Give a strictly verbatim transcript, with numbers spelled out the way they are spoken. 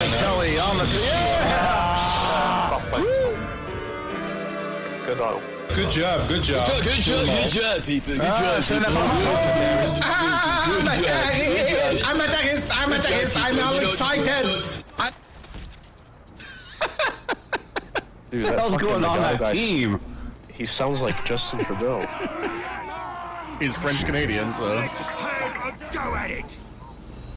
Telly on the yeah! Good on. Good job, good job. Good, good job, good job, people. Good job. Send it I'm Ataris! I'm Ataris! I'm Ataris! I'm all excited! Dude, What the hell's going on that guy, team? He sounds like Justin Trudeau. He's French Canadian, so. Let's have a go at it!